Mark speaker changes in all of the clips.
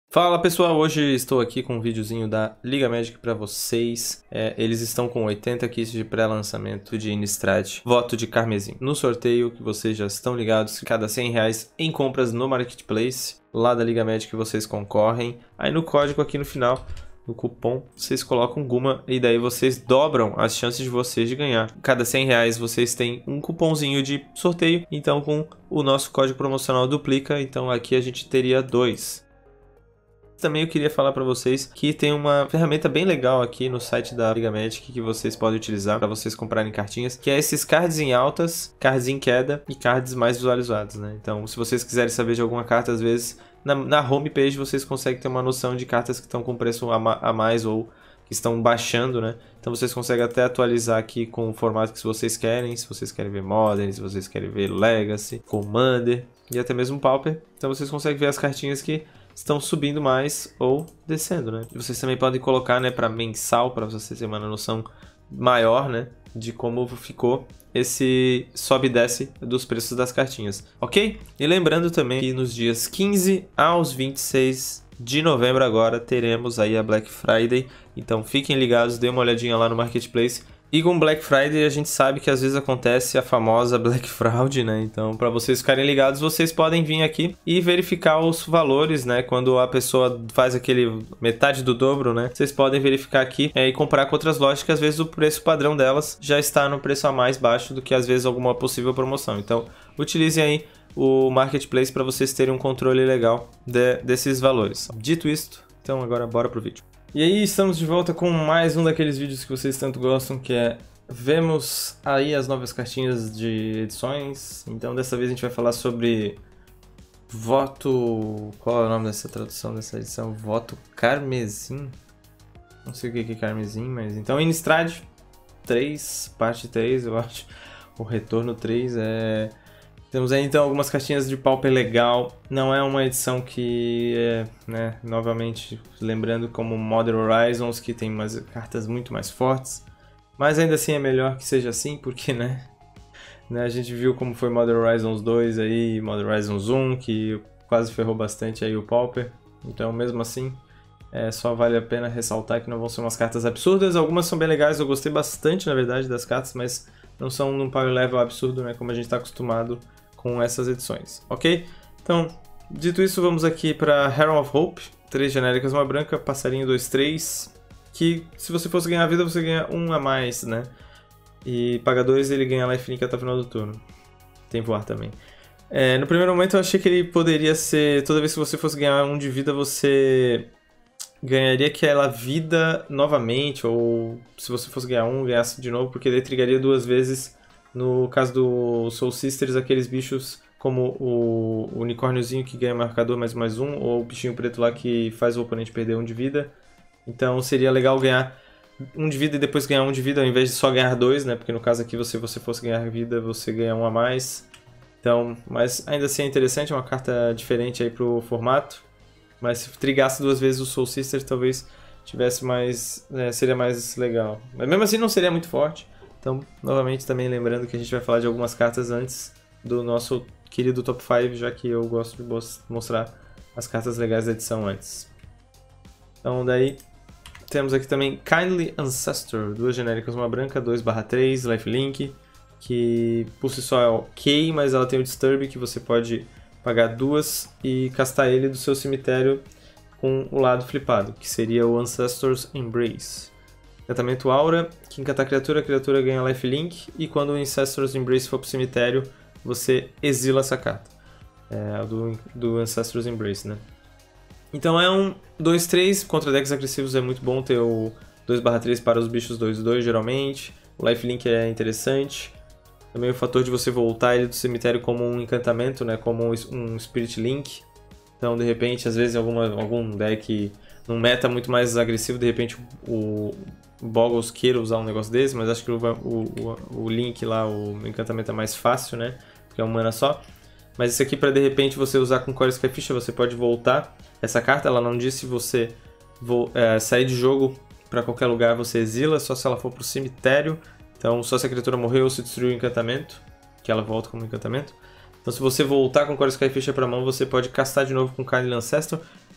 Speaker 1: Fala pessoal, hoje estou aqui com um videozinho da Liga Magic para vocês. Eles estão com 80 kits de pré-lançamento de Innistrad, voto de Carmesim. No sorteio, que vocês já estão ligados, cada R$100 em compras no Marketplace, lá da Liga Magic vocês concorrem. Aí no código aqui no final, no cupom, vocês colocam Guma e daí vocês dobram as chances de vocês de ganhar. Cada R$100 vocês têm um cupomzinho de sorteio, então com o nosso código promocional duplica, então aqui a gente teria 2. Também eu queria falar para vocês que tem uma ferramenta bem legal aqui no site da Liga Magic que vocês podem utilizar para vocês comprarem cartinhas, que é esses cards em altas, cards em queda e cards mais visualizados, né? Então, se vocês quiserem saber de alguma carta, às vezes na homepage vocês conseguem ter uma noção de cartas que estão com preço a mais ou que estão baixando, né? Então vocês conseguem até atualizar aqui com o formato que vocês querem, se vocês querem ver Modern, se vocês querem ver Legacy, Commander e até mesmo Pauper. Então vocês conseguem ver as cartinhas que estão subindo mais ou descendo, né? E vocês também podem colocar, né, para mensal, para vocês terem uma noção maior, né, de como ficou esse sobe e desce dos preços das cartinhas, ok? E lembrando também que nos dias 15 aos 26 de novembro agora teremos aí a Black Friday, então fiquem ligados, dê uma olhadinha lá no Marketplace. E com Black Friday a gente sabe que às vezes acontece a famosa Black Fraud, né? Então, para vocês ficarem ligados, vocês podem vir aqui e verificar os valores, né? Quando a pessoa faz aquele metade do dobro, né? Vocês podem verificar aqui e comprar com outras lojas que às vezes o preço padrão delas já está no preço a mais baixo do que às vezes alguma possível promoção. Então, utilizem aí o Marketplace para vocês terem um controle legal desses valores. Dito isto, então agora bora pro vídeo. E aí estamos de volta com mais um daqueles vídeos que vocês tanto gostam, que é vemos aí as novas cartinhas de edições. Então dessa vez a gente vai falar sobre voto... Qual é o nome dessa tradução dessa edição? Voto Carmesim? Não sei o que é Carmesim, mas... Então Innistrad 3, parte 3 eu acho. O retorno 3 é... Temos aí então algumas cartinhas de Pauper legal, não é uma edição que é, né, novamente lembrando como Modern Horizons, que tem umas cartas muito mais fortes, mas ainda assim é melhor que seja assim, porque né, a gente viu como foi Modern Horizons 2 aí, Modern Horizons 1, que quase ferrou bastante aí o Pauper, então mesmo assim só vale a pena ressaltar que não vão ser umas cartas absurdas, algumas são bem legais, eu gostei bastante na verdade das cartas, mas não são num power level absurdo, né, como a gente está acostumado com essas edições, ok? Então, dito isso, vamos aqui para Herald of Hope, 3 genéricas, uma branca, passarinho 2/3, que se você fosse ganhar vida, você ganha 1 a mais, né? E paga 2, ele ganha lifelink até o final do turno. Tem voar também. No primeiro momento eu achei que ele poderia ser, toda vez que você fosse ganhar 1 de vida, você ganharia aquela vida novamente, ou se você fosse ganhar 1, ganhasse de novo, porque ele trigaria 2 vezes. No caso do Soul Sisters, aqueles bichos como o unicórniozinho que ganha marcador mais 1, ou o bichinho preto lá que faz o oponente perder 1 de vida. Então seria legal ganhar 1 de vida e depois ganhar 1 de vida, ao invés de só ganhar 2, né? Porque no caso aqui, se você fosse ganhar vida, você ganha 1 a mais. Então, mas ainda assim é interessante, é uma carta diferente aí pro formato. Mas se trigasse 2 vezes o Soul Sisters, talvez tivesse mais, seria mais legal. Mas mesmo assim não seria muito forte. Então, novamente, também lembrando que a gente vai falar de algumas cartas antes do nosso querido Top 5, já que eu gosto de mostrar as cartas legais da edição antes. Então, daí, temos aqui também Kindly Ancestor, 2 genéricas, uma branca, 2/3, lifelink, que por si só é ok, mas ela tem o Disturb, que você pode pagar 2 e castar ele do seu cemitério com o lado flipado, que seria o Ancestor's Embrace. Encantamento Aura, que encantar a criatura ganha lifelink, e quando o Ancestor's Embrace for pro cemitério, você exila essa carta. Do Ancestor's Embrace, né? Então é um 2/3, contra decks agressivos é muito bom ter o 2/3 para os bichos 2/2 geralmente, o lifelink é interessante. Também o fator de você voltar ele do cemitério como um encantamento, né? Como um Spirit Link. Então de repente, às vezes algum deck num meta muito mais agressivo, de repente o Boggles queira usar um negócio desse, mas acho que o Link lá, o encantamento é mais fácil, né? Porque é um mana só. Mas isso aqui para de repente você usar com Core Skyfisher, você pode voltar essa carta, ela não diz se você sair de jogo para qualquer lugar, você exila, só se ela for pro cemitério. Então só se a criatura morreu ou se destruiu o encantamento, que ela volta como encantamento. Então se você voltar com Core Skyfisher para mão, você pode castar de novo com Kindly Ancestor.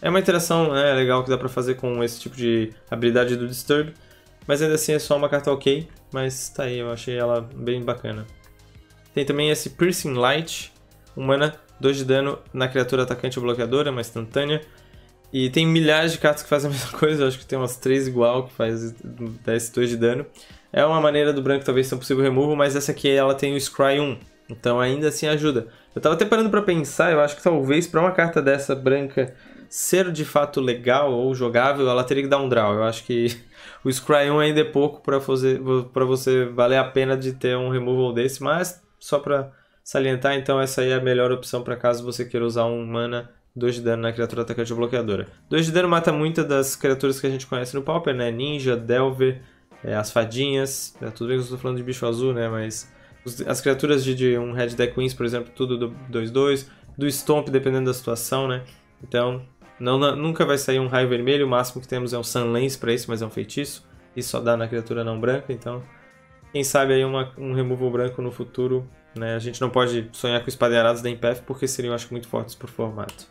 Speaker 1: É uma interação, né, legal que dá pra fazer com esse tipo de habilidade do Disturb, mas ainda assim é só uma carta ok, mas tá aí, eu achei ela bem bacana. Tem também esse Piercing Light, 1 mana, 2 de dano na criatura atacante ou bloqueadora, uma instantânea. E tem milhares de cartas que fazem a mesma coisa, eu acho que tem umas 3 igual que faz 2 de dano. É uma maneira do branco talvez ser um possível removal, mas essa aqui ela tem o Scry 1, então ainda assim ajuda. Eu tava até parando pra pensar, eu acho que talvez pra uma carta dessa branca ser de fato legal ou jogável, ela teria que dar um draw. Eu acho que o Scry 1 ainda é pouco pra você valer a pena de ter um removal desse, mas só pra salientar, então essa aí é a melhor opção pra caso você queira usar um mana 2 de dano na criatura atacante ou bloqueadora. 2 de dano mata muitas das criaturas que a gente conhece no Pauper, né? Ninja, Delver, as fadinhas. Tudo bem que eu estou falando de bicho azul, né? Mas as criaturas de um Red Deck Wins, por exemplo, tudo do 2/2. Do Stomp, dependendo da situação, né? Então, nunca vai sair um raio vermelho. O máximo que temos é um Sunlance para isso, mas é um feitiço. E só dá na criatura não branca, então... Quem sabe aí um removal branco no futuro, né? A gente não pode sonhar com espadarados da Empath, porque seriam, acho, muito fortes por formato.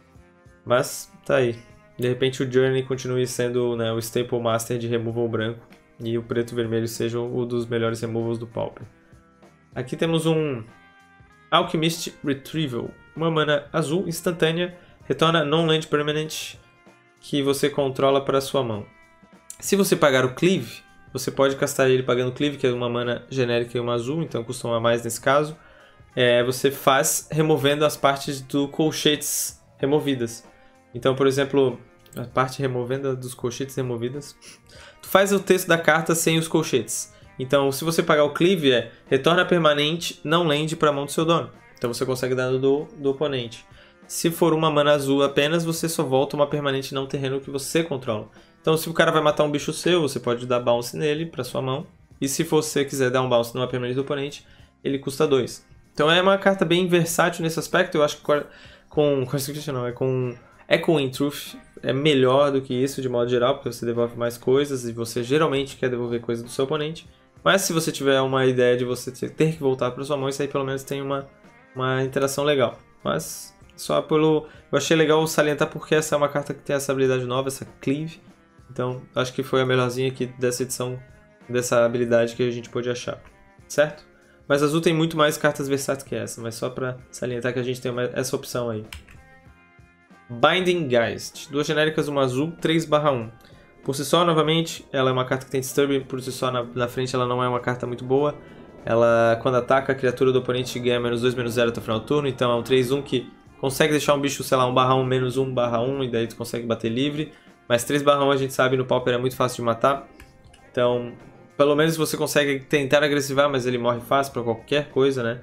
Speaker 1: Mas, tá aí. De repente o Journey continue sendo, né, o Staple Master de removal branco e o preto e vermelho seja um dos melhores removals do Pauper. Aqui temos um Alchemist Retrieval. 1 mana azul instantânea, retorna non-land permanent que você controla para sua mão. Se você pagar o Cleave, você pode castar ele pagando Cleave, que é uma mana genérica e uma azul, então custa 1 a mais nesse caso. Você faz removendo as partes do colchetes removidas. Então, por exemplo, a parte removendo dos colchetes removidas, tu faz o texto da carta sem os colchetes. Então, se você pagar o Cleave, retorna permanente não land para a mão do seu dono. Então você consegue dano do oponente. Se for uma mana azul apenas, você só volta uma permanente não terreno que você controla. Então, se o cara vai matar um bicho seu, você pode dar bounce nele para sua mão. E se você quiser dar um bounce numa permanente do oponente, ele custa 2. Então é uma carta bem versátil nesse aspecto. Eu acho que com Echoing Truth é melhor do que isso de modo geral, porque você devolve mais coisas e você geralmente quer devolver coisas do seu oponente. Mas se você tiver uma ideia de você ter que voltar para sua mão, isso aí pelo menos tem uma interação legal. Mas só eu achei legal salientar porque essa é uma carta que tem essa habilidade nova, essa Cleave. Então acho que foi a melhorzinha aqui dessa edição, dessa habilidade que a gente pôde achar, certo? Mas azul tem muito mais cartas versáteis que essa, mas só para salientar que a gente tem essa opção aí. Binding Geist, 2 genéricas, uma azul, 3/1. Por si só, novamente, ela é uma carta que tem Disturb, por si só na frente ela não é uma carta muito boa. Ela, quando ataca, a criatura do oponente ganha -2/-0 até o final do turno, então é um 3/1 que consegue deixar um bicho, sei lá, 1/1, -1/1, e daí tu consegue bater livre. Mas 3/1 a gente sabe no Pauper é muito fácil de matar, então pelo menos você consegue tentar agressivar, mas ele morre fácil pra qualquer coisa, né?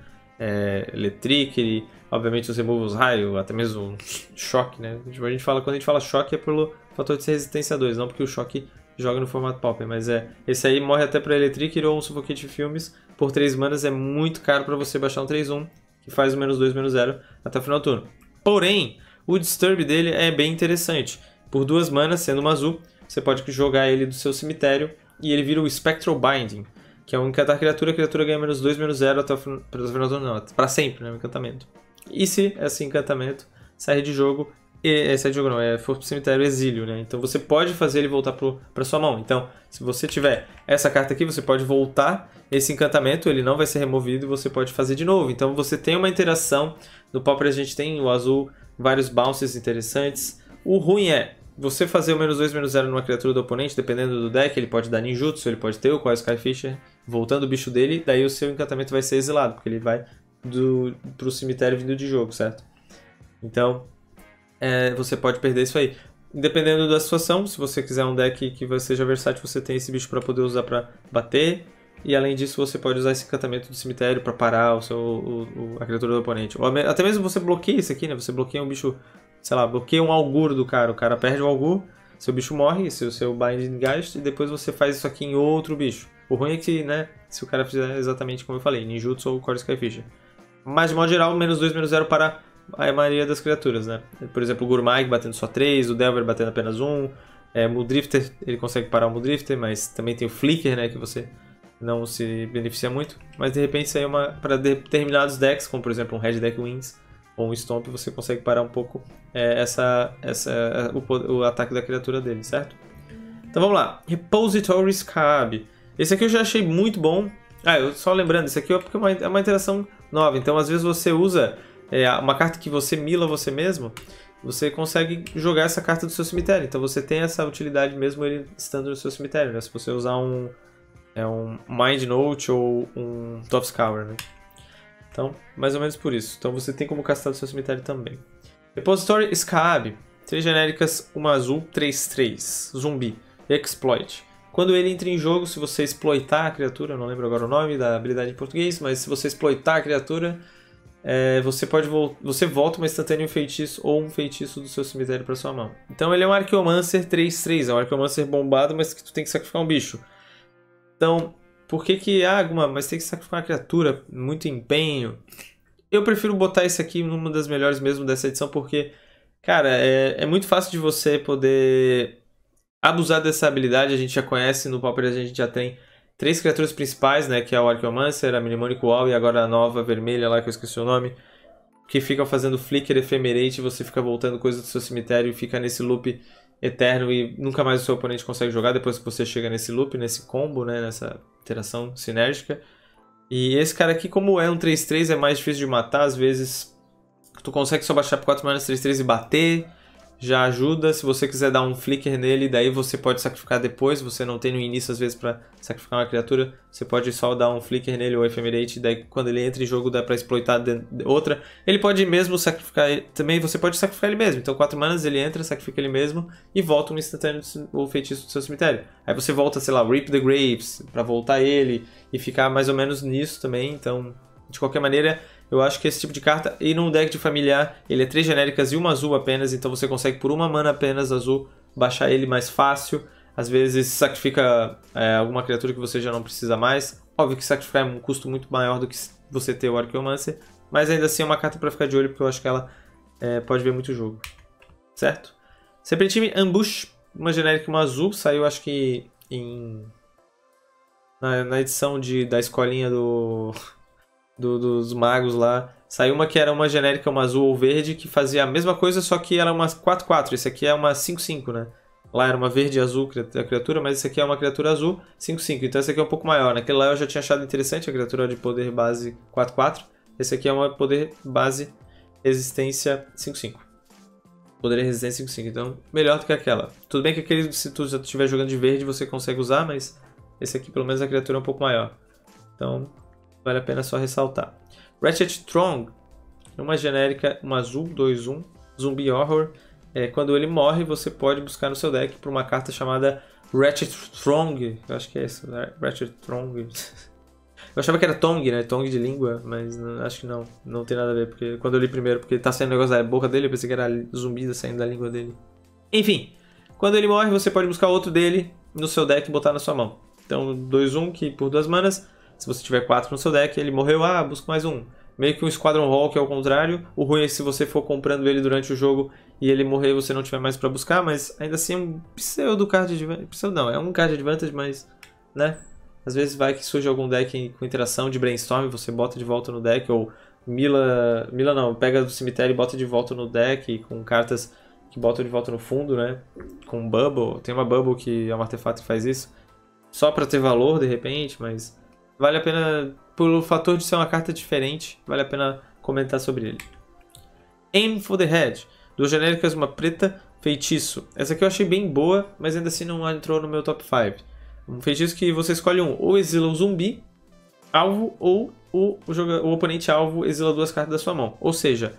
Speaker 1: Electric, obviamente os removals raio, até mesmo choque, né? Quando a gente fala choque é pelo fator de ser resistência 2, não porque o choque joga no formato Pauper, mas esse aí morre até para Electric ou um Suffocate Filmes por 3 manas, é muito caro para você baixar um 3/1, que faz o -2/-0 até o final do turno. Porém, o Disturb dele é bem interessante. Por 2 manas, sendo uma azul, você pode jogar ele do seu cemitério e ele vira o Spectral Binding, que é um encantar criatura, a criatura ganha -2/-0 até o final do turno, não, para sempre, né, um encantamento. E se esse encantamento sair de jogo, for pro cemitério exílio, né? Então você pode fazer ele voltar para sua mão. Então, se você tiver essa carta aqui, você pode voltar esse encantamento, ele não vai ser removido e você pode fazer de novo. Então você tem uma interação. No Pauper a gente tem o azul, vários bounces interessantes. O ruim é você fazer o -2/-0 numa criatura do oponente, dependendo do deck, ele pode dar ninjutsu, ele pode ter o Coil Skyfisher, voltando o bicho dele, daí o seu encantamento vai ser exilado, porque ele vai pro cemitério vindo de jogo, certo? Então, você pode perder isso aí. Dependendo da situação, se você quiser um deck que seja versátil, você tem esse bicho para poder usar para bater. E além disso, você pode usar esse encantamento do cemitério para parar a criatura do oponente. Ou até mesmo você bloqueia isso aqui, né? Você bloqueia um bicho, sei lá, bloqueia um Augur do cara. O cara perde o Augur, seu bicho morre, seu Binding Geist, e depois você faz isso aqui em outro bicho. O ruim é que, né, se o cara fizer exatamente como eu falei, ninjutsu ou Coil Skyfisher. Mas, de modo geral, -2/-0 para a maioria das criaturas, né? Por exemplo, o Gurmag batendo só 3, o Delver batendo apenas 1, Muldrifter, ele consegue parar o Muldrifter, mas também tem o Flicker, né, que você não se beneficia muito. Mas, de repente, isso aí é para determinados decks, como, por exemplo, um Red Deck Wins, ou um Stomp, você consegue parar um pouco o ataque da criatura dele, certo? Então vamos lá. Repository Scab. Esse aqui eu já achei muito bom. Eu só lembrando, esse aqui é porque é uma interação nova. Então às vezes você usa uma carta que você mila você mesmo, você consegue jogar essa carta do seu cemitério. Então você tem essa utilidade mesmo ele estando no seu cemitério, né? Se você usar um Mind Note ou um Top Scour, né? Então, mais ou menos por isso. Então você tem como castar do seu cemitério também. Repository Scab. 3 genéricas, uma azul, 3/3. Zumbi. Exploit. Quando ele entra em jogo, se você exploitar a criatura, eu não lembro agora o nome da habilidade em português, mas se você exploitar a criatura, você volta uma instantânea, um feitiço ou um feitiço do seu cemitério para sua mão. Então ele é um Archaeomancer 3/3, é um Archaeomancer bombado, mas que tu tem que sacrificar um bicho. Então, por que mas tem que sacrificar uma criatura, muito empenho? Eu prefiro botar esse aqui numa das melhores mesmo dessa edição, porque, cara, é muito fácil de você poder abusar dessa habilidade. A gente já conhece, no Pauper a gente já tem 3 criaturas principais, né, que é o Archaeomancer, a Mnemonic Wall e agora a nova vermelha lá, que eu esqueci o nome, que ficam fazendo Flicker Ephemerate, você fica voltando coisas do seu cemitério e fica nesse loop eterno e nunca mais o seu oponente consegue jogar depois que você chega nesse loop, nesse combo, né, nessa interação sinérgica. E esse cara aqui, como é um 3/3, é mais difícil de matar, às vezes tu consegue só baixar por 4 manas 3/3 e bater, já ajuda. Se você quiser dar um flicker nele, daí você pode sacrificar depois, você não tem no início às vezes para sacrificar uma criatura, você pode só dar um flicker nele ou Ephemerate, daí quando ele entra em jogo dá para exploitar outra. Ele pode mesmo sacrificar, também você pode sacrificar ele mesmo, então 4 manas ele entra, sacrifica ele mesmo e volta um instantâneo ou feitiço do seu cemitério. Aí você volta, sei lá, Reap the Graves, para voltar ele e ficar mais ou menos nisso também, então de qualquer maneira eu acho que esse tipo de carta, e num deck de familiar, ele é 3 genéricas e uma azul apenas, então você consegue por uma mana apenas azul baixar ele mais fácil. Às vezes sacrifica alguma criatura que você já não precisa mais. Óbvio que sacrificar é um custo muito maior do que você ter o Archaeomancer, mas ainda assim é uma carta para ficar de olho, porque eu acho que ela pode ver muito jogo. Certo? Serpentine Ambush, uma genérica e uma azul, saiu acho que na edição da escolinha dos magos lá, saiu uma que era uma genérica, uma azul ou verde, que fazia a mesma coisa, só que era uma 4/4. Esse aqui é uma 5/5, né? Lá era uma verde e azul a criatura, mas esse aqui é uma criatura azul 5/5. Então esse aqui é um pouco maior. Naquele lá eu já tinha achado interessante a criatura de poder base 4/4. Esse aqui é uma poder base resistência 5/5. Poder e resistência 5/5. Então melhor do que aquela. Tudo bem que aquele, se tu já estiver jogando de verde, você consegue usar, mas esse aqui pelo menos a criatura é um pouco maior. Então vale a pena só ressaltar. Ratchet Throng, uma genérica, uma azul 2/1, Zumbi Horror. Quando ele morre, você pode buscar no seu deck por uma carta chamada Ratchet Throng. Eu acho que é isso, Ratchet Throng. Eu achava que era Tong, né? Tong de língua, mas acho que não. Não tem nada a ver, porque quando eu li primeiro, porque tá saindo negócio da boca dele, eu pensei que era zumbi saindo da língua dele. Enfim, quando ele morre, você pode buscar outro dele no seu deck e botar na sua mão. Então, 2/1, que por 2 manas. Se você tiver 4 no seu deck, ele morreu, busca mais um. Meio que um Squadron Hall, que é o contrário. O ruim é se você for comprando ele durante o jogo e ele morrer e você não tiver mais pra buscar, mas ainda assim é um pseudo card advantage. Pseudo não, é um card advantage, mas, né? Às vezes vai que surge algum deck com interação de Brainstorm, você bota de volta no deck, ou Mila não, pega do cemitério e bota de volta no deck, com cartas que botam de volta no fundo, né? Com Bubble, tem uma Bubble que é um artefato que faz isso. Só pra ter valor, de repente, mas vale a pena, pelo fator de ser uma carta diferente, vale a pena comentar sobre ele. Aim for the Head. 2 genéricas, uma preta, feitiço. Essa aqui eu achei bem boa, mas ainda assim não entrou no meu top 5. Um feitiço que você escolhe ou exila o zumbi alvo, ou o oponente alvo exila 2 cartas da sua mão. Ou seja,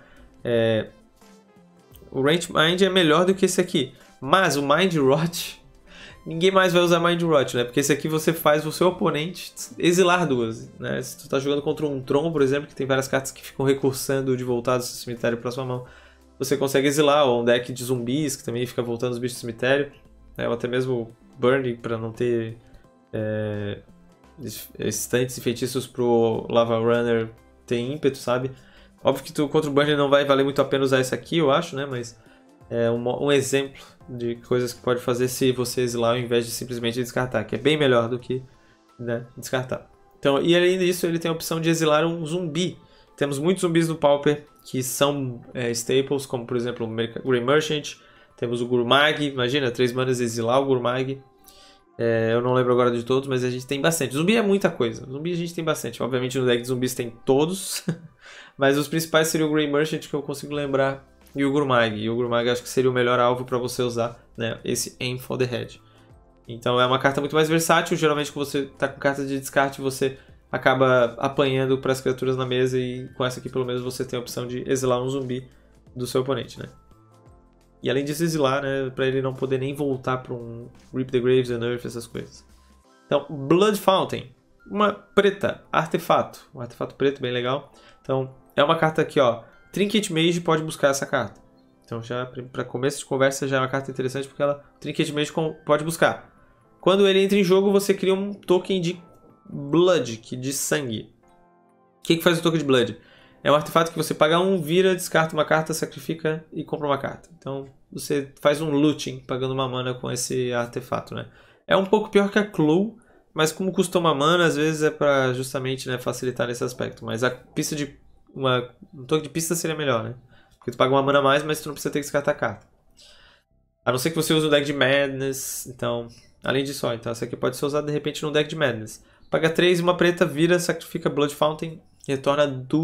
Speaker 1: o Range Mind é melhor do que esse aqui. Mas o Mind Rot, ninguém mais vai usar Mind Rot, né? Porque esse aqui você faz o seu oponente exilar 2, né? Se tu tá jogando contra um Tron, por exemplo, que tem várias cartas que ficam recursando de voltar do seu cemitério pra sua mão, você consegue exilar, ou um deck de zumbis, que também fica voltando os bichos do cemitério, né? Ou até mesmo Burn, pra não ter instantes e feitiços pro Lava Runner ter ímpeto, sabe? Óbvio que contra o Burn não vai valer muito a pena usar esse aqui, eu acho, né? Mas é um exemplo de coisas que pode fazer se você exilar ao invés de simplesmente descartar, que é bem melhor do que, né, descartar. Então, e além disso, ele tem a opção de exilar um zumbi. Temos muitos zumbis no Pauper que são staples, como por exemplo o Grey Merchant, temos o Gurmag, imagina, 3 manas exilar o Gurmag. Eu não lembro agora de todos, mas a gente tem bastante. Zumbi é muita coisa, zumbi a gente tem bastante. Obviamente no deck de zumbis tem todos, mas os principais seriam o Grey Merchant, que eu consigo lembrar, e o Gurmag. E o Gurmag acho que seria o melhor alvo para você usar, né? Esse Aim for the Head. Então é uma carta muito mais versátil, geralmente quando você está com carta de descarte você acaba apanhando para as criaturas na mesa e com essa aqui pelo menos você tem a opção de exilar um zumbi do seu oponente, né? E além disso exilar, né, para ele não poder nem voltar para um Rip the Graves, Unearth, essas coisas. Então, Blood Fountain, uma preta, artefato, um artefato preto bem legal. Então, é uma carta aqui, ó, Trinket Mage pode buscar essa carta. Então, já para começo de conversa já é uma carta interessante porque ela Trinket Mage pode buscar. Quando ele entra em jogo, você cria um token de Blood, de sangue. O que faz o token de Blood? É um artefato que você paga 1, vira, descarta uma carta, sacrifica e compra uma carta. Então você faz um looting pagando uma mana com esse artefato, né? É um pouco pior que a Clue, mas como custa uma mana, às vezes é para justamente, né, facilitar nesse aspecto. Mas a pista de um token de pista seria melhor, né? Porque tu paga uma mana a mais, mas tu não precisa ter que descartar a carta. A não ser que você use o deck de Madness, então... Além disso, ó, então essa aqui pode ser usada de repente no deck de Madness. Paga 3 e uma preta, vira, sacrifica Blood Fountain e retorna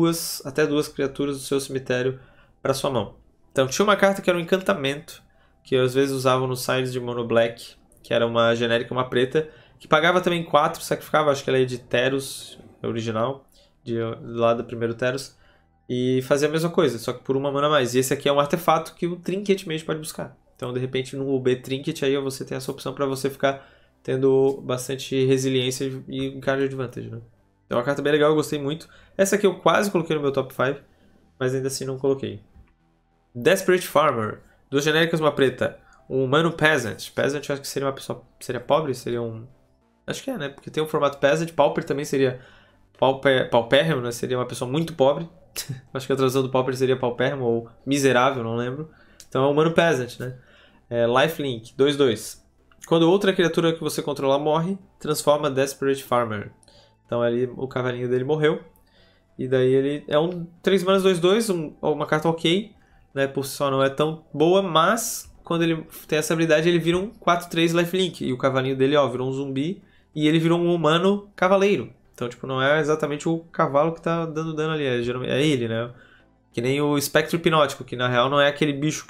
Speaker 1: até duas criaturas do seu cemitério para sua mão. Então tinha uma carta que era um encantamento, que eu às vezes usavam nos sides de Mono Black, que era uma genérica, uma preta, que pagava também 4, sacrificava, acho que ela é de Teros, original, lá do primeiro Teros, e fazia a mesma coisa, só que por uma mana a mais. E esse aqui é um artefato que o Trinket Mage pode buscar. Então, de repente, no UB Trinket, aí você tem essa opção para você ficar tendo bastante resiliência e card advantage, né? É uma carta bem legal, eu gostei muito. Essa aqui eu quase coloquei no meu top 5, mas ainda assim não coloquei. Desperate Farmer. 2 genéricas, uma preta. Um humano Peasant. Peasant eu acho que seria uma pessoa... Seria pobre? Seria um... Acho que é, né? Porque tem o formato Peasant. Pauper também seria... Paupérrimo, né? Seria uma pessoa muito pobre. Acho que a tradução do Pauper seria paupérrimo ou miserável, não lembro. Então é um humano Peasant, né? Lifelink, 2/2. Quando outra criatura que você controlar morre, transforma Desperate Farmer. Então ali o cavalinho dele morreu. E daí ele é um 3 manas 2/2, uma carta ok, né? Por si só não é tão boa, mas quando ele tem essa habilidade ele vira um 4/3 lifelink. E o cavalinho dele, ó, virou um zumbi e ele virou um humano cavaleiro. Então, tipo, não é exatamente o cavalo que tá dando dano ali, é ele, né? Que nem o espectro hipnótico, que na real não é aquele bicho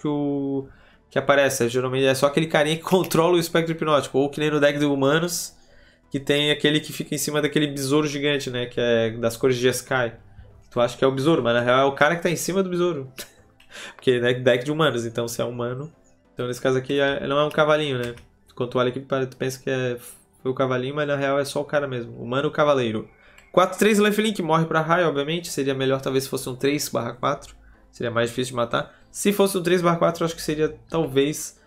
Speaker 1: que aparece, geralmente é só aquele carinha que controla o espectro hipnótico, ou que nem no deck de humanos, que tem aquele que fica em cima daquele besouro gigante, né, que é das cores de Jeskai. Tu acha que é o besouro, mas na real é o cara que tá em cima do besouro. Porque é deck de humanos, então se é humano... Então nesse caso aqui não é um cavalinho, né? Quando tu olha aqui, tu pensa que foi o cavalinho, mas na real é só o cara mesmo, humano cavaleiro. 4/3 lifelink, morre pra raio, obviamente, seria melhor talvez se fosse um 3/4, seria mais difícil de matar. Se fosse um 3/4, eu acho que seria, talvez,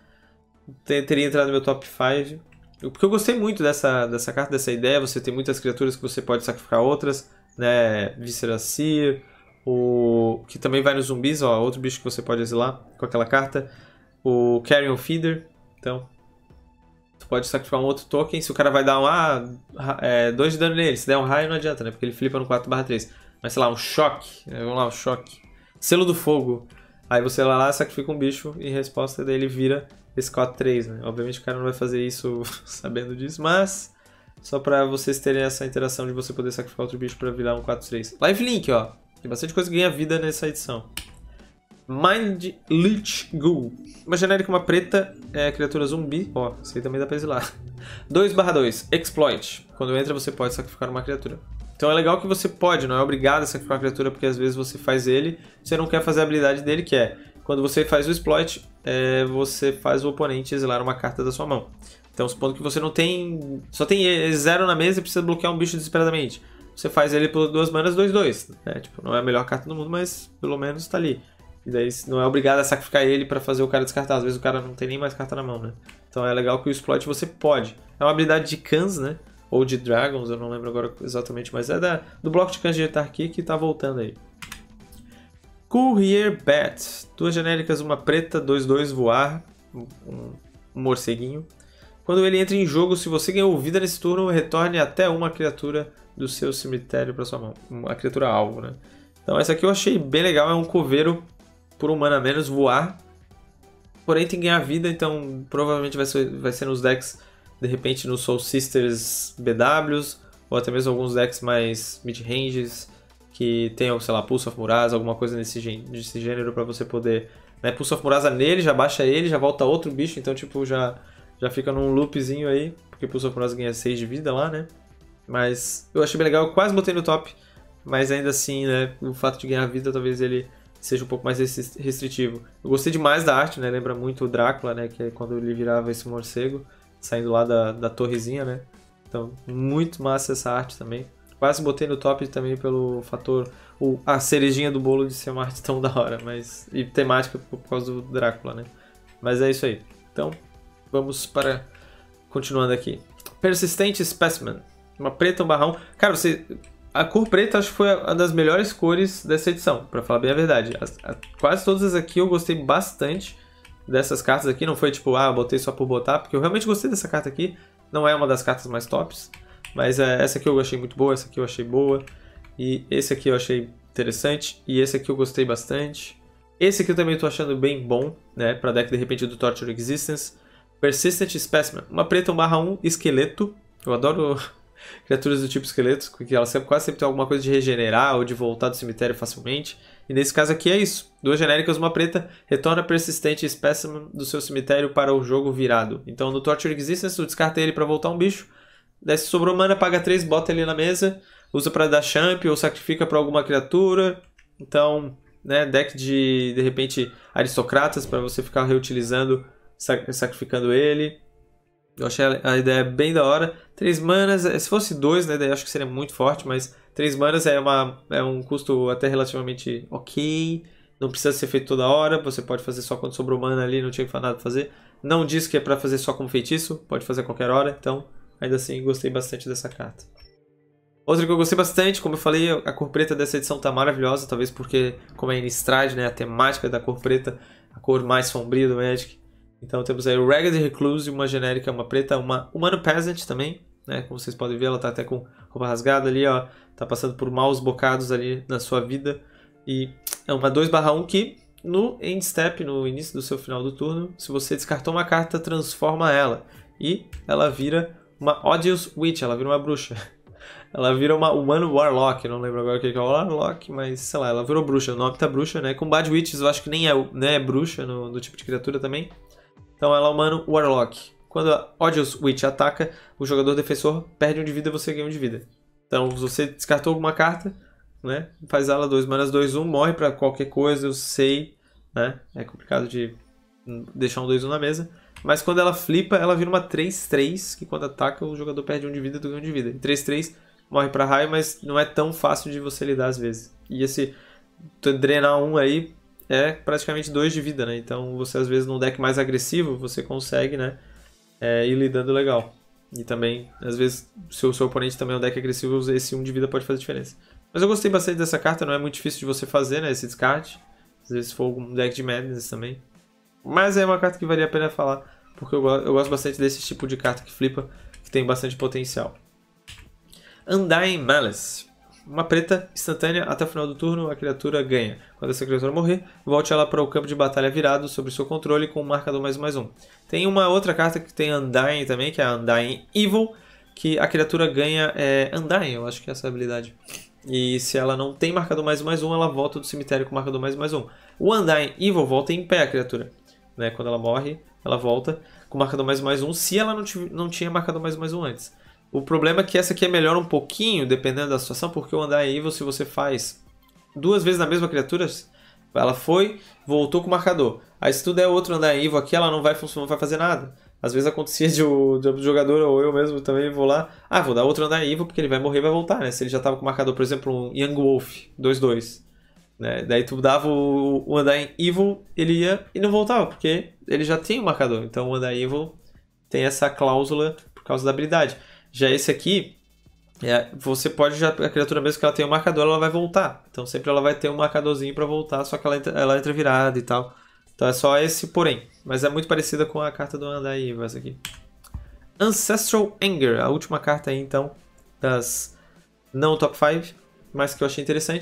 Speaker 1: teria entrado no meu top 5. Porque eu gostei muito dessa carta, dessa ideia, você tem muitas criaturas que você pode sacrificar outras, né, Viscera Seer, que também vai nos zumbis, ó, outro bicho que você pode exilar com aquela carta, o Carrion Feeder, então... Tu pode sacrificar um outro token, se o cara vai dar 2 de dano nele, se der um raio não adianta, né? Porque ele flipa no 4/3. Mas sei lá, um choque, vamos lá, um choque. Selo do fogo. Aí você vai lá, sacrifica um bicho e em resposta dele vira esse 4/3, né? Obviamente o cara não vai fazer isso sabendo disso, mas só pra vocês terem essa interação de você poder sacrificar outro bicho pra virar um 4/3. Lifelink, ó. Tem bastante coisa que ganha vida nessa edição. Mind Lich Ghoul. Uma genérica, uma preta, criatura zumbi. Ó, isso aí também dá pra exilar. 2/2, Exploit. Quando entra você pode sacrificar uma criatura. Então é legal que você pode, não é obrigado a sacrificar uma criatura, porque às vezes você faz ele, você não quer fazer a habilidade dele, que é, quando você faz o Exploit, você faz o oponente exilar uma carta da sua mão. Então supondo que você não tem... Só tem 0 na mesa e precisa bloquear um bicho desesperadamente. Você faz ele por 2 manas, 2/2. Né? Tipo, não é a melhor carta do mundo, mas pelo menos tá ali. E daí não é obrigado a sacrificar ele pra fazer o cara descartar. Às vezes o cara não tem nem mais carta na mão, né? Então é legal que o Exploit você pode. É uma habilidade de Khans, né? Ou de Dragons, eu não lembro agora exatamente, mas é do bloco de Khans de Tarki que tá voltando aí. Courier Bat. 2 genéricas, uma preta, 2/2 voar. Um morceguinho. Quando ele entra em jogo, se você ganhou vida nesse turno, retorne até uma criatura do seu cemitério para sua mão. Uma criatura alvo, né? Então essa aqui eu achei bem legal, é um coveiro por um mana a menos voar. Porém tem que ganhar vida, então provavelmente vai ser nos decks, de repente no Soul Sisters BWs, ou até mesmo alguns decks mais mid-ranges, que tenham, sei lá, Pulse of Murasa, alguma coisa desse gênero para você poder... Né, Pulse of Murasa nele, já baixa ele, já volta outro bicho, então tipo, já fica num loopzinho aí, porque Pulse of Murasa ganha 6 de vida lá, né? Mas eu achei bem legal, eu quase botei no top, mas ainda assim, né, o fato de ganhar vida talvez ele seja um pouco mais restritivo. Eu gostei demais da arte, né, lembra muito o Drácula, né, que é quando ele virava esse morcego, saindo lá da torrezinha, né. Então, muito massa essa arte também. Quase botei no top também pelo fator, a cerejinha do bolo de ser uma arte tão da hora, mas e temática por causa do Drácula, né. Mas é isso aí. Então, vamos para... Continuando aqui. Persistent Specimen. Uma preta, um barrão. Cara, a cor preta acho que foi uma das melhores cores dessa edição, pra falar bem a verdade. Quase todas aqui eu gostei bastante dessas cartas aqui. Não foi tipo, botei só por botar, porque eu realmente gostei dessa carta aqui. Não é uma das cartas mais tops, mas essa aqui eu achei muito boa, essa aqui eu achei boa. E esse aqui eu achei interessante, e esse aqui eu gostei bastante. Esse aqui eu também tô achando bem bom, né, pra deck de repente do Torture Existence. Persistent Specimen. Uma preta, um barra 1, esqueleto. Eu adoro... criaturas do tipo esqueletos, porque elas quase sempre tem alguma coisa de regenerar ou de voltar do cemitério facilmente. E nesse caso aqui é isso. 2 genéricas, uma preta, retorna persistente Specimen do seu cemitério para o jogo virado. Então no Torture Existence, tu descarta ele para voltar um bicho. Daí se sobrou mana, paga 3, bota ele na mesa, usa para dar champ ou sacrifica para alguma criatura. Então, né, deck de repente, aristocratas para você ficar reutilizando, sacrificando ele. Eu achei a ideia bem da hora. 3 manas, se fosse 2, né, daí acho que seria muito forte, mas 3 manas é um custo até relativamente ok. Não precisa ser feito toda hora, você pode fazer só quando sobrou mana ali, não tinha nada pra fazer. Não diz que é pra fazer só como feitiço, pode fazer a qualquer hora, então ainda assim gostei bastante dessa carta. Outra que eu gostei bastante, como eu falei, a cor preta dessa edição tá maravilhosa, talvez porque, como é Innistrad, né, a temática da cor preta, a cor mais sombria do Magic. Então temos aí o Ragged Recluse, uma genérica, uma preta, uma Humano Peasant também, né? Como vocês podem ver, ela tá até com roupa rasgada ali, ó. Tá passando por maus bocados ali na sua vida. E é uma 2/1 que no end step, no início do seu final do turno, se você descartou uma carta, transforma ela. E ela vira uma Odious Witch, ela vira uma bruxa. Ela vira uma Humano Warlock, não lembro agora o que é o Warlock, mas sei lá, ela virou bruxa. O nome tá bruxa, né? Com Bad Witches eu acho que nem é bruxa no tipo de criatura também. Então ela é Humano Warlock. Quando a Odious Witch ataca, o jogador defensor perde 1 de vida e você ganha 1 de vida. Então, se você descartou alguma carta, né, faz ela 2 manas, 2/1, morre pra qualquer coisa, eu sei, né? É complicado de deixar um 2/1 na mesa. Mas quando ela flipa, ela vira uma 3/3, que quando ataca, o jogador perde 1 de vida e tu ganha 1 de vida. E 3/3 morre pra raio, mas não é tão fácil de você lidar às vezes. E esse drenar 1 aí é praticamente 2 de vida, né? Então você às vezes num deck mais agressivo, você consegue, né, ir lidando legal. E também, às vezes, se o seu oponente também é um deck agressivo, esse 1 de vida pode fazer diferença. Mas eu gostei bastante dessa carta, não é muito difícil de você fazer, né, esse descarte. Às vezes se for algum deck de Madness também. Mas é uma carta que valia a pena falar, porque eu gosto bastante desse tipo de carta que flipa, que tem bastante potencial. Undying Malice. Uma preta instantânea, até o final do turno a criatura ganha. Quando essa criatura morrer, volte ela para o campo de batalha virado sobre seu controle com um marcador +1/+1. Tem uma outra carta que tem Undying também, que é a Undying Evil, que a criatura ganha Undying, eu acho que é essa habilidade. E se ela não tem marcador _+1, ela volta do cemitério com marcador +1. O Undying Evil volta em pé a criatura, né? Quando ela morre, ela volta com marcador +1, se ela não tinha marcador +1 antes. O problema é que essa aqui é melhor um pouquinho, dependendo da situação, porque o Undying Evil, se você faz 2 vezes na mesma criatura, ela foi, voltou com o marcador. Aí se tu der outro Undying Evil aqui, ela não vai funcionar, não vai fazer nada. Às vezes acontecia do jogador, ou eu mesmo também vou lá, vou dar outro Undying Evil, porque ele vai morrer e vai voltar, né? Se ele já estava com o marcador, por exemplo, um Young Wolf, 2/2. Né? Daí tu dava o Undying Evil, ele ia e não voltava, porque ele já tinha o marcador. Então o Undying Evil tem essa cláusula por causa da habilidade. Já esse aqui, você pode, a criatura mesmo que ela tenha um marcador, ela vai voltar. Então sempre ela vai ter um marcadorzinho para voltar, só que ela entra virada e tal. Então é só esse porém. Mas é muito parecida com a carta do Undying Evil, essa aqui. Ancestral Anger, a última carta aí então, das não top 5, mas que eu achei interessante.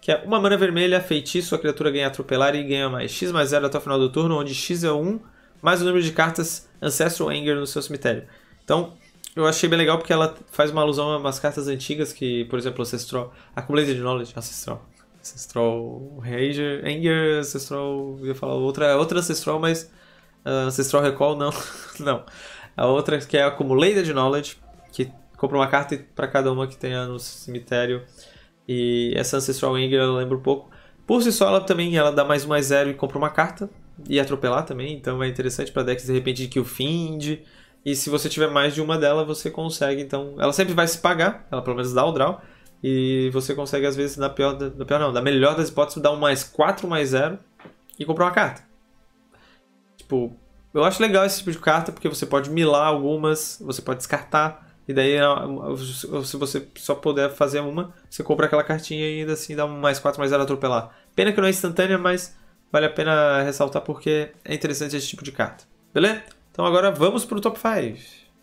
Speaker 1: que é uma mana vermelha, feitiço, a criatura ganha atropelar e ganha mais X+0 até o final do turno, onde X é 1, mais o número de cartas Ancestral Anger no seu cemitério. Então, eu achei bem legal porque ela faz uma alusão a umas cartas antigas que, por exemplo, Ancestral, Accumulated Knowledge, Ancestral Rage, Anger, Ancestral, eu ia falar outra Ancestral, mas Ancestral Recall não, não. A outra que é Accumulated Knowledge, que compra uma carta para cada uma que tenha no cemitério. E essa Ancestral Anger eu lembro um pouco. Por si só, ela dá mais 0 e compra uma carta. E atropelar também, então é interessante para decks de repente de Kill Fiend. E se você tiver mais de uma dela, você consegue, então... Ela sempre vai se pagar, ela pelo menos dá o draw. E você consegue, às vezes, da melhor das hipóteses, dar um +4/+0 e comprar uma carta. Tipo, eu acho legal esse tipo de carta, porque você pode milar algumas, você pode descartar. E daí, se você só puder fazer uma, você compra aquela cartinha e ainda assim dá um +4/+0 atropelar. Pena que não é instantânea, mas vale a pena ressaltar porque é interessante esse tipo de carta. Beleza? Então agora vamos para o top 5.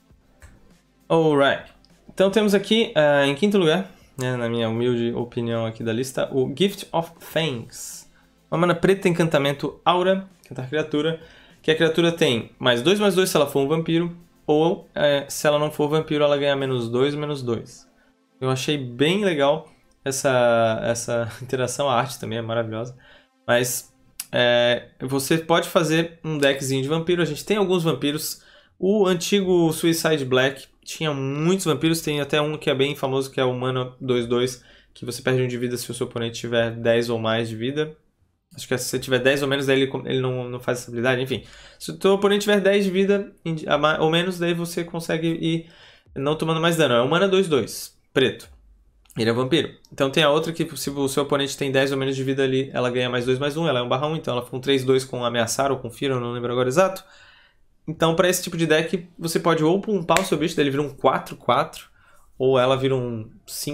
Speaker 1: Alright. Então temos aqui, em quinto lugar, né, na minha humilde opinião aqui da lista, o Gift of Fangs. Uma mana preta, encantamento Aura, encantar criatura, que a criatura tem +2/+2 se ela for um vampiro, ou se ela não for vampiro, ela ganha -2/-2. Eu achei bem legal essa interação, a arte também é maravilhosa, mas você pode fazer um deckzinho de vampiro. A gente tem alguns vampiros. O antigo Suicide Black tinha muitos vampiros. Tem até um que é bem famoso, que é o Mana 2/2, que você perde 1 de vida se o seu oponente tiver 10 ou mais de vida. Acho que se você tiver 10 ou menos, daí ele não faz essa habilidade. Enfim, se o seu oponente tiver 10 de vida ou menos, daí você consegue ir não tomando mais dano. É o Mana 2/2, preto. Ele é vampiro. Então tem a outra que, se o seu oponente tem 10 ou menos de vida ali, ela ganha +2/+1, ela é 1/1, então ela fica um 3/2 com ameaçar ou com fear, eu não lembro agora exato. Então para esse tipo de deck, você pode ou pumpar o seu bicho, daí ele vira um 4/4, ou ela vira um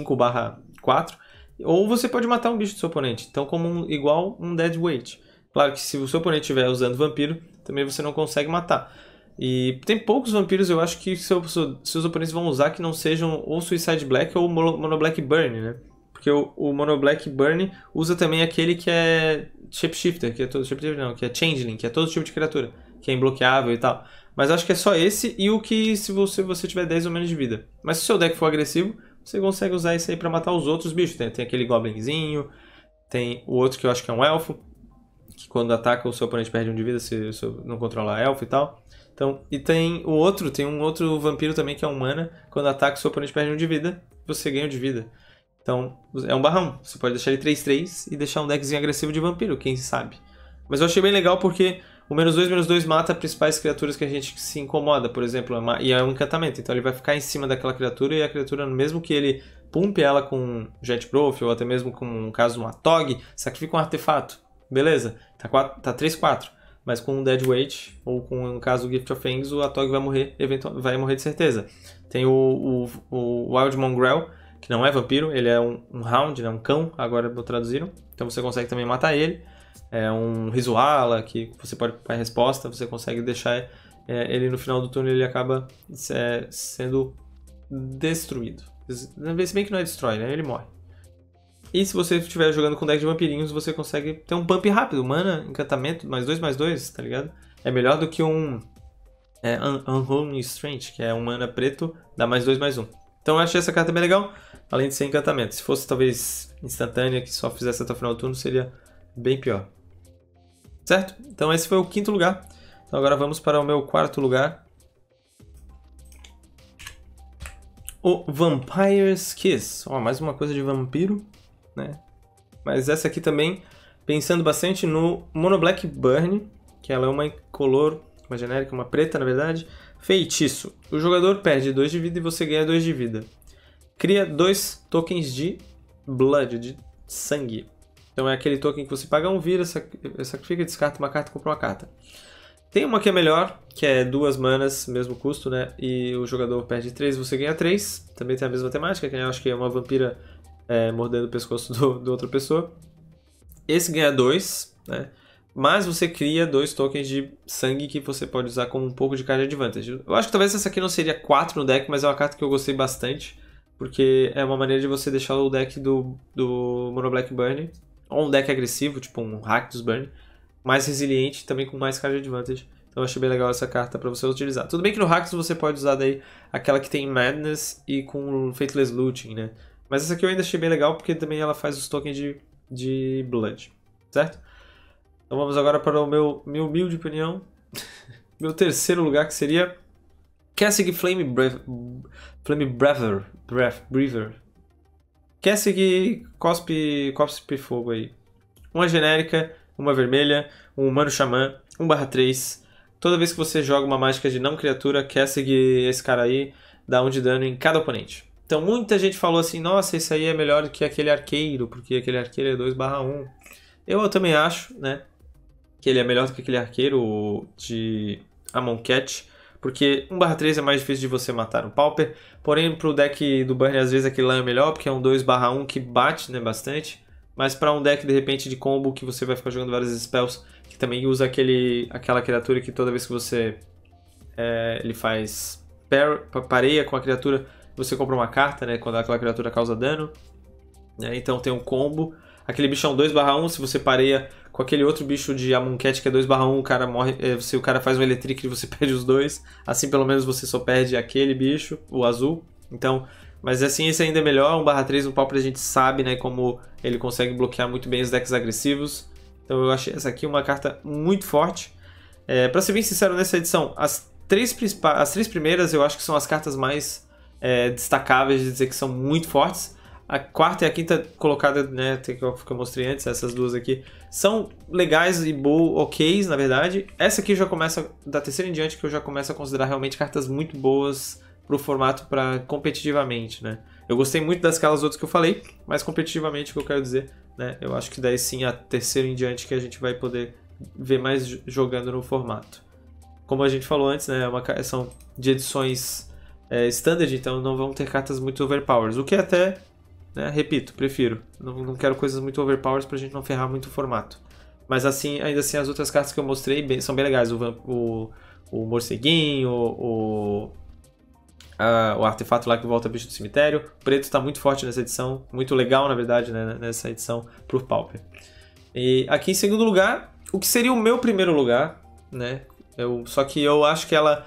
Speaker 1: 5/4, ou você pode matar um bicho do seu oponente, então igual um Dead Weight. Claro que se o seu oponente estiver usando vampiro, também você não consegue matar. E tem poucos vampiros, eu acho que seus oponentes vão usar que não sejam ou Suicide Black ou Mono Black Burn, né? Porque o Mono Black Burn usa também aquele que é Shapeshifter, que é todo Shapeshifter não, que é Changeling, que é todo tipo de criatura, que é imbloqueável e tal. Mas acho que é só esse e o que se você tiver 10 ou menos de vida. Mas se o seu deck for agressivo, você consegue usar isso aí pra matar os outros bichos. Tem aquele Goblinzinho, tem o outro que eu acho que é um Elfo, que quando ataca o seu oponente perde 1 de vida se não controlar Elfo e tal. Então, e tem um outro vampiro também que é um mana. Quando ataca o seu oponente perde 1 de vida, você ganha 1 de vida. Então, é um barrão. Você pode deixar ele 3/3 e deixar um deckzinho agressivo de vampiro, quem sabe. Mas eu achei bem legal porque o -2/-2 mata as principais criaturas que a gente se incomoda, por exemplo, e é um encantamento. Então ele vai ficar em cima daquela criatura e a criatura, mesmo que ele pumpe ela com Jet Prof ou até mesmo com, no caso, uma Tog, sacrifica um artefato. Beleza, tá 3/4. Mas com um Dead Weight, ou com, no caso, o Gift of Fangs, o Atog vai morrer de certeza. Tem o Wild Mongrel, que não é vampiro, ele é um Hound, né, um cão, agora traduziram. Então você consegue também matar ele. É um Rizuala, que você pode para a resposta, você consegue deixar ele no final do turno, ele acaba sendo destruído. Se bem que não é destrói, né? Ele morre. E se você estiver jogando com deck de vampirinhos, você consegue ter um pump rápido. Mana, encantamento, +2/+2, tá ligado? É melhor do que um Unholy Strength, que é um mana preto, dá +2/+1. Então eu achei essa carta bem legal, além de ser encantamento. Se fosse talvez instantânea, que só fizesse até o final do turno, seria bem pior. Certo? Então esse foi o quinto lugar. Então agora vamos para o meu quarto lugar. O Vampire's Kiss. Mais uma coisa de vampiro, né? Mas essa aqui também, pensando bastante no Mono Black Burn, que ela é uma incolor, uma genérica, uma preta na verdade. Feitiço. O jogador perde 2 de vida e você ganha 2 de vida. Cria 2 tokens de Blood, de sangue. Então é aquele token que você paga 1, vira, sacrifica, descarta uma carta e compra uma carta. Tem uma que é melhor, que é 2 manas, mesmo custo, né? E o jogador perde 3, você ganha 3. Também tem a mesma temática, que eu acho que é uma vampira mordendo o pescoço do outra pessoa. Esse ganha 2, né? Mas você cria 2 tokens de sangue que você pode usar como um pouco de card advantage. Eu acho que talvez essa aqui não seria 4 no deck, mas é uma carta que eu gostei bastante. porque é uma maneira de você deixar o deck do Mono Black Burn, ou um deck agressivo, tipo um Rakdos Burn, mais resiliente, também com mais card advantage. Então eu achei bem legal essa carta pra você utilizar. Tudo bem que no Rakdos você pode usar daí aquela que tem Madness e com Faithless Looting, né? Mas essa aqui eu ainda achei bem legal porque também ela faz os tokens de Blood, certo? Então vamos agora para o meu humilde opinião. Meu terceiro lugar, que seria Kessig Breather. Kessig Cospe Fogo aí. Uma genérica, uma vermelha, um humano xamã, 1/3. Toda vez que você joga uma mágica de não criatura, Kessig, esse cara aí, dá 1 de dano em cada oponente. Então muita gente falou assim, nossa, esse aí é melhor que aquele arqueiro, porque aquele arqueiro é 2/1. Eu também acho, né, que ele é melhor do que aquele arqueiro de Amonkhet, porque 1/3 é mais difícil de você matar um Pauper, porém pro deck do Burn às vezes aquele lá é melhor, porque é um 2/1 que bate, né, bastante, mas para um deck de repente de combo que você vai ficar jogando várias spells, que também usa aquela criatura que toda vez que você ele faz pareia com a criatura, você compra uma carta, né, quando aquela criatura causa dano, né, então tem um combo. Aquele bicho é um 2/1, se você pareia com aquele outro bicho de Amonkhet que é 2/1, o cara morre, se o cara faz um Electric e você perde os dois, assim pelo menos você só perde aquele bicho, o azul. Então, mas assim esse ainda é melhor, 1/3 o Pauper a gente sabe, né, como ele consegue bloquear muito bem os decks agressivos. Então eu achei essa aqui uma carta muito forte. Pra ser bem sincero, nessa edição, as três primeiras eu acho que são as cartas mais destacáveis de dizer que são muito fortes. A quarta e a quinta colocada, né, que eu mostrei antes, essas duas aqui, são legais e ok, na verdade. Essa aqui já começa, da terceira em diante, que eu já começo a considerar realmente cartas muito boas pro formato para competitivamente, né. Eu gostei muito das outras que eu falei, mas competitivamente, o que eu quero dizer, né, eu acho que daí sim a terceira em diante que a gente vai poder ver mais jogando no formato. Como a gente falou antes, né, são de edições standard, então não vão ter cartas muito overpowers, o que até... né, repito, prefiro. Não quero coisas muito overpowers pra gente não ferrar muito o formato. Mas assim, ainda assim, as outras cartas que eu mostrei são bem legais. O morceguinho, o artefato lá que volta bicho do cemitério. O preto está muito forte nessa edição. Muito legal, na verdade, né, nessa edição pro Pauper. E aqui em segundo lugar, o que seria o meu primeiro lugar, né? Só que eu acho que ela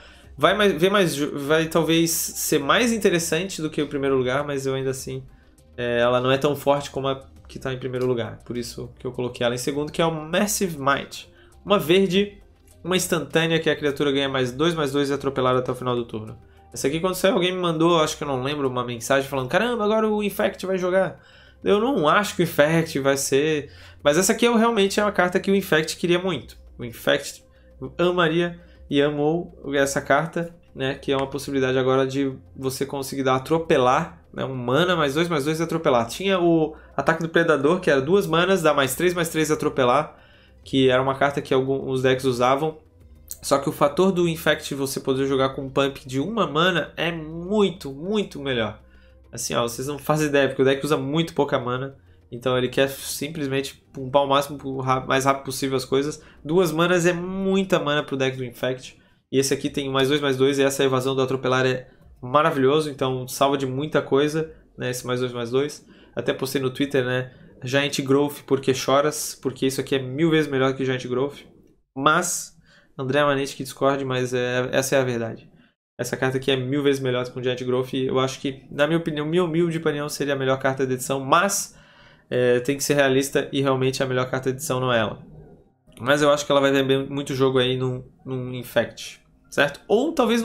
Speaker 1: vai talvez ser mais interessante do que o primeiro lugar, mas eu ainda assim... ela não é tão forte como a que está em primeiro lugar. Por isso que eu coloquei ela em segundo, que é o Massive Might. Uma verde, uma instantânea que a criatura ganha +2/2 e atropelada até o final do turno. Essa aqui, quando saiu, alguém me mandou, acho que eu não lembro, uma mensagem falando: caramba, agora o Infect vai jogar. Eu não acho que o Infect vai ser... Mas essa aqui realmente é uma carta que o Infect queria muito. O Infect amaria e amou essa carta, né, que é uma possibilidade agora de você conseguir atropelar, né, um mana +2/2 e atropelar. Tinha o ataque do Predador, que era 2 manas, dá +3/3 e atropelar, que era uma carta que alguns decks usavam. Só que o fator do Infect você poder jogar com um pump de 1 mana é muito, muito melhor. Assim, ó, vocês não fazem ideia, porque o deck usa muito pouca mana. Então ele quer simplesmente pumpar o máximo, mais rápido possível as coisas. 2 manas é muita mana pro deck do Infect. E esse aqui tem +2/2 e essa evasão do atropelar é maravilhoso. Então salva de muita coisa, né, esse +2/2. Até postei no Twitter, né, Giant Growth porque choras, porque isso aqui é 1000 vezes melhor que Giant Growth. Mas, André Manete que discorde, mas essa é a verdade. Essa carta aqui é 1000 vezes melhor que o Giant Growth. E eu acho que, na minha opinião, minha humilde opinião, seria a melhor carta da edição. Mas tem que ser realista e realmente a melhor carta da edição não é ela. Mas eu acho que ela vai ter muito jogo aí num Infect, certo? Ou talvez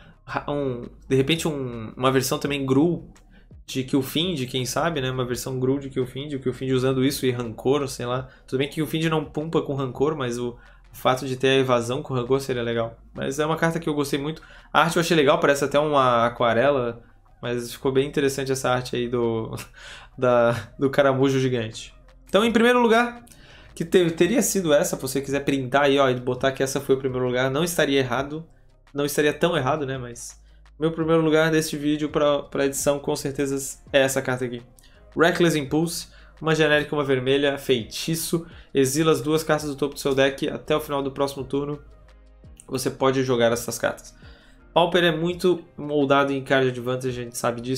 Speaker 1: de repente uma versão também Gruul de Killfind, quem sabe, né? Uma versão Gruul de Killfind, o Killfind usando isso e Rancor, sei lá. Tudo bem que o Killfind não pumpa com Rancor, mas o fato de ter a evasão com Rancor seria legal. Mas é uma carta que eu gostei muito. A arte eu achei legal, parece até uma aquarela, mas ficou bem interessante essa arte aí do caramujo gigante. Então, em primeiro lugar, que teria sido essa, se você quiser printar aí, ó, e botar que essa foi o primeiro lugar, não estaria errado. Não estaria tão errado, né, mas... meu primeiro lugar deste vídeo para edição, com certeza, é essa carta aqui. Reckless Impulse, uma genérica, uma vermelha, feitiço. Exila as 2 cartas do topo do seu deck até o final do próximo turno. Você pode jogar essas cartas. Pauper é muito moldado em card advantage, a gente sabe disso.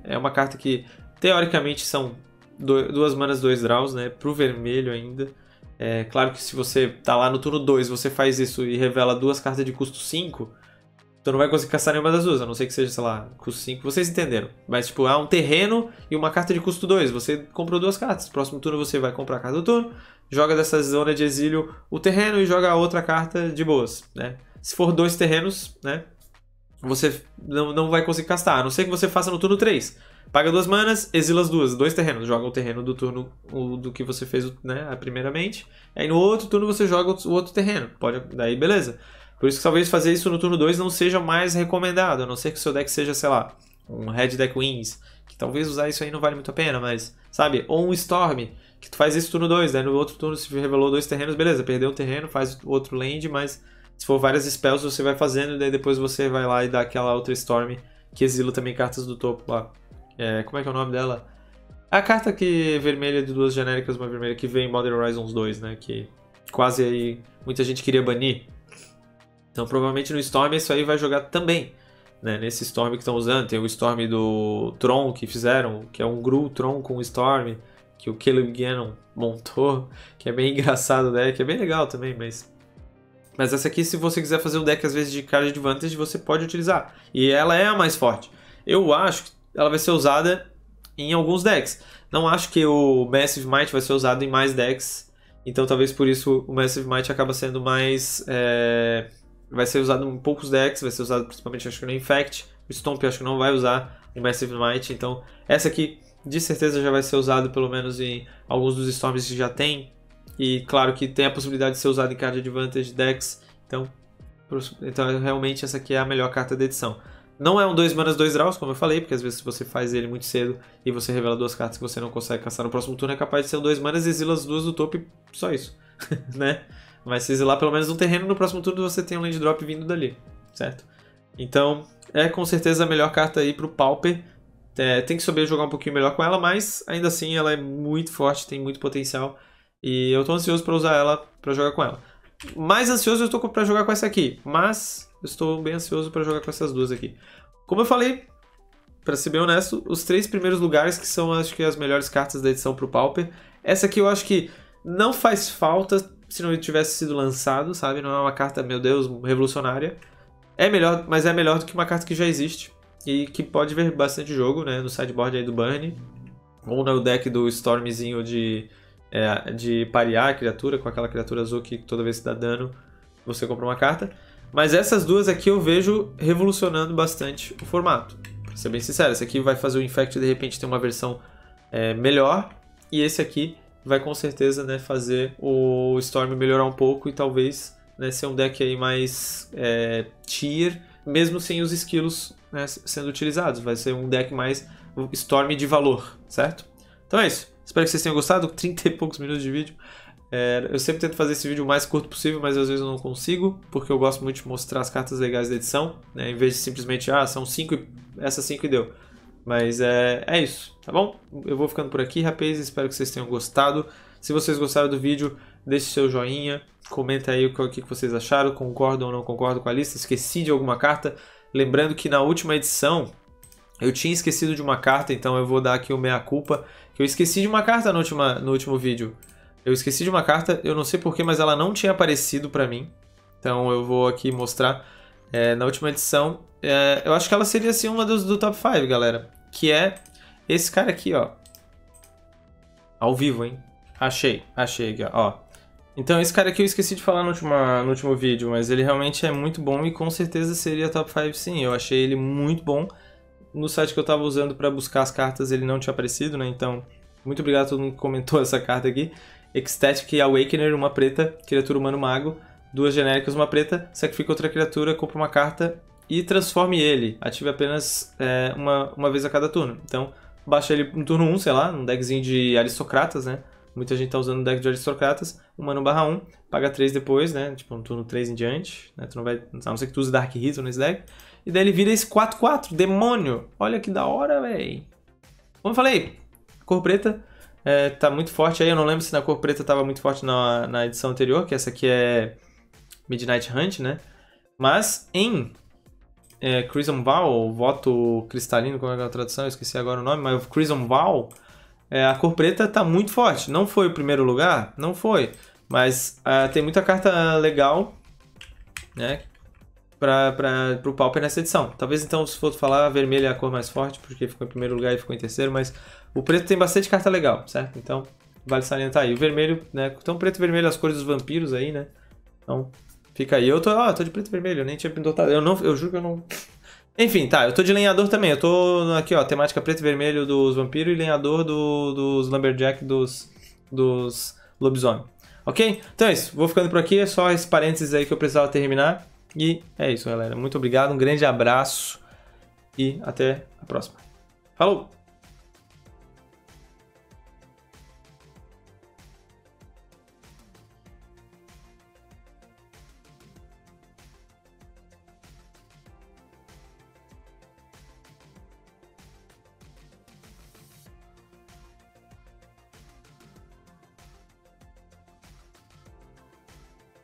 Speaker 1: É uma carta que, teoricamente, são 2 manas, 2 draws, né? Pro vermelho ainda. É claro que se você tá lá no turno 2, você faz isso e revela 2 cartas de custo 5, então não vai conseguir caçar nenhuma das duas, a não ser que seja, sei lá, custo 5. Vocês entenderam. Mas, tipo, há um terreno e uma carta de custo 2. Você comprou 2 cartas. Próximo turno você vai comprar a carta do turno, joga dessa zona de exílio o terreno e joga a outra carta de boas, né? Se for 2 terrenos, né? Você não vai conseguir castar, a não ser que você faça no turno 3. Paga 2 manas, exila as 2 terrenos. Joga o terreno do turno do que você fez, né, primeiramente. Aí no outro turno você joga o outro terreno. Daí beleza. Por isso que talvez fazer isso no turno 2 não seja mais recomendado, a não ser que o seu deck seja, sei lá, um Red Deck Wings, que talvez usar isso aí não vale muito a pena, mas, sabe? Ou um Storm, que tu faz isso no turno 2, daí no outro turno se revelou 2 terrenos, beleza, perdeu um terreno, faz outro land, mas se for várias spells você vai fazendo, e daí depois você vai lá e dá aquela outra Storm, que exila também cartas do topo lá. Como é que é o nome dela? A carta que é vermelha de 2 genéricas, uma vermelha que veio em Modern Horizons 2, né? Que quase aí muita gente queria banir. Então provavelmente no Storm isso aí vai jogar também, né? Nesse Storm que estão usando, tem o Storm do Tron que fizeram, que é um Gru Tron com Storm, que o Caleb Gannon montou, que é bem engraçado o deck, é bem legal também, mas essa aqui, se você quiser fazer um deck às vezes de card advantage, você pode utilizar. E ela é a mais forte. Eu acho que ela vai ser usada em alguns decks. Não acho que o Massive Might vai ser usado em mais decks, então talvez por isso o Massive Might acaba sendo mais... vai ser usado em poucos decks, vai ser usado principalmente acho que no Infect. O Stomp acho que não vai usar o Massive Might, então essa aqui de certeza já vai ser usado pelo menos em alguns dos Storms que já tem. E claro que tem a possibilidade de ser usado em card advantage decks, então realmente essa aqui é a melhor carta da edição. Não é um 2 manas, 2 draws, como eu falei, porque às vezes se você faz ele muito cedo e você revela 2 cartas que você não consegue caçar no próximo turno, é capaz de ser um 2 manas, exila as 2 do topo e só isso, né? Mas se exilar pelo menos um terreno, no próximo turno você tem um land drop vindo dali, certo? Então, é com certeza a melhor carta aí pro Pauper. Tem que saber jogar um pouquinho melhor com ela, mas ainda assim ela é muito forte, tem muito potencial. E eu tô ansioso pra usar ela, pra jogar com ela. Mais ansioso eu tô pra jogar com essa aqui, mas eu estou bem ansioso pra jogar com essas duas aqui. Como eu falei, pra ser bem honesto, os 3 primeiros lugares que são, acho que, as melhores cartas da edição pro Pauper. Essa aqui eu acho que não faz falta se não tivesse sido lançado, sabe? Não é uma carta, meu Deus, revolucionária. É melhor, mas é melhor do que uma carta que já existe e que pode ver bastante jogo, né? No sideboard aí do Burn, ou no deck do Stormzinho de parear a criatura, com aquela criatura azul que toda vez que dá dano você compra uma carta. Mas essas duas aqui eu vejo revolucionando bastante o formato. Pra ser bem sincero, esse aqui vai fazer o Infect de repente ter uma versão melhor, e esse aqui vai com certeza, né, fazer o Storm melhorar um pouco e talvez, né, ser um deck aí mais tier, mesmo sem os skills, né, sendo utilizados. Vai ser um deck mais Storm de valor, certo? Então é isso. Espero que vocês tenham gostado. 30 e poucos minutos de vídeo. Eu sempre tento fazer esse vídeo o mais curto possível, mas às vezes eu não consigo, porque eu gosto muito de mostrar as cartas legais da edição, né, em vez de simplesmente, são 5 essas 5 e deu. Mas é isso, tá bom? Eu vou ficando por aqui, rapazes. Espero que vocês tenham gostado. Se vocês gostaram do vídeo, deixe seu joinha. Comenta aí o que vocês acharam. Concordam ou não concordam com a lista? Esqueci de alguma carta? Lembrando que na última edição eu tinha esquecido de uma carta, então eu vou dar aqui o meia-culpa. Que eu esqueci de uma carta no último vídeo. Eu esqueci de uma carta, eu não sei porquê, mas ela não tinha aparecido pra mim. Então eu vou aqui mostrar. Na última edição, eu acho que ela seria assim uma do top 5, galera. Que é esse cara aqui, ó. Ao vivo, hein? Achei aqui, ó. Então esse cara aqui eu esqueci de falar no último vídeo, mas ele realmente é muito bom e com certeza seria top 5 sim. Eu achei ele muito bom. No site que eu tava usando pra buscar as cartas ele não tinha aparecido, né? Então, muito obrigado a todo mundo que comentou essa carta aqui. Ecstatic Awakener, uma preta, criatura humano mago. 2 genéricas, uma preta, sacrifica outra criatura, compra uma carta e transforme ele. Ative apenas uma vez a cada turno. Então, baixa ele no turno 1, sei lá, num deckzinho de aristocratas, né? Muita gente tá usando um deck de aristocratas. 1/1, paga 3 depois, né? Tipo, no turno 3 em diante. Né? Tu não vai, a não ser que tu use Dark Ritual nesse deck. E daí ele vira esse 4/4, demônio. Olha que da hora, véi. Como eu falei, cor preta. Tá muito forte aí. Eu não lembro se na cor preta tava muito forte na edição anterior, que essa aqui é Midnight Hunt, né? Mas em Crimson Vow, voto cristalino, como é que é a tradução? Eu esqueci agora o nome, mas o Crimson Vow, a cor preta tá muito forte. Não foi o primeiro lugar? Não foi. Mas tem muita carta legal, né? Pro Pauper nessa edição. Talvez então, se for falar, vermelho é a cor mais forte, porque ficou em primeiro lugar e ficou em terceiro, mas o preto tem bastante carta legal, certo? Então, vale salientar aí. O vermelho, né? Então, preto e vermelho, as cores dos vampiros aí, né? Então, fica aí. Eu tô de preto e vermelho, eu nem tinha pintado. Eu juro que eu não... Enfim, tá, eu tô de lenhador também. Eu tô aqui, ó, temática preto e vermelho dos vampiros e lenhador dos lumberjack dos lobisomem. Ok? Então é isso. Vou ficando por aqui. É só esse parênteses aí que eu precisava terminar. E é isso, galera. Muito obrigado, um grande abraço e até a próxima. Falou!